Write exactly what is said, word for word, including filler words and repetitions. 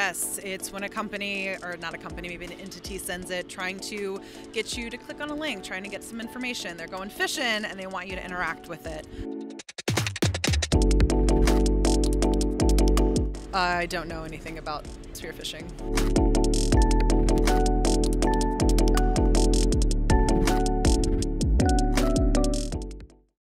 Yes, it's when a company, or not a company, maybe an entity sends it trying to get you to click on a link, trying to get some information. They're going phishing and they want you to interact with it. I don't know anything about spear phishing.